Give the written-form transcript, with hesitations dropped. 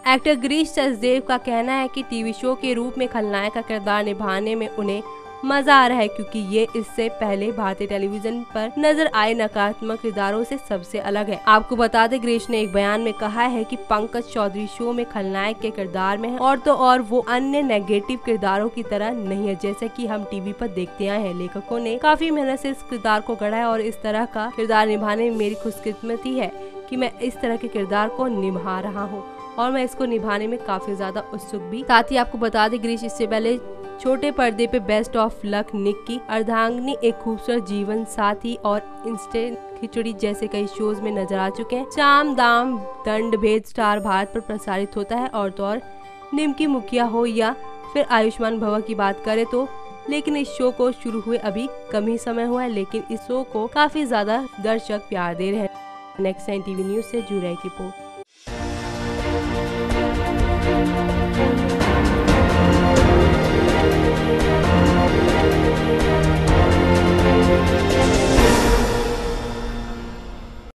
Actor Girish Sachdev का कहना है कि टीवी शो के रूप में खलनायक का किरदार निभाने में उन्हें मजा आ रहा है, क्योंकि ये इससे पहले भारतीय टेलीविजन पर नजर आए नकारात्मक किरदारों से सबसे अलग है। आपको बता दें, गिरीश ने एक बयान में कहा है कि पंकज चौधरी शो में खलनायक के किरदार में है और तो और वो अन्य नेगेटिव किरदारों की तरह नहीं है जैसे कि हम टीवी पर देखते आए हैं। लेखकों ने काफी मेहनत से इस किरदार को गढ़ा है और इस तरह का किरदार निभाने में मेरी खुशकिस्मती है कि मैं इस तरह के किरदार को निभा रहा हूँ और मैं इसको निभाने में काफी ज्यादा उत्सुक भी। साथ ही आपको बता दें, गिरीश इससे पहले छोटे पर्दे पे best of luck, Nikki, Ardhangini, एक खूबसूरत जीवन साथी और इंस्टेंट खिचड़ी जैसे कई शोज में नजर आ चुके हैं। चाम दाम दंड भेद स्टार भारत पर प्रसारित होता है और तो और निमकी मुखिया हो या फिर आयुष्मान भवा की बात करें तो, लेकिन इस शो को शुरू हुए अभी कम ही समय हुआ है, लेकिन इस शो को काफी ज्यादा दर्शक प्यार दे रहे हैं। नेक्स्ट 9 टीवी न्यूज से जुड़े की रिपोर्ट।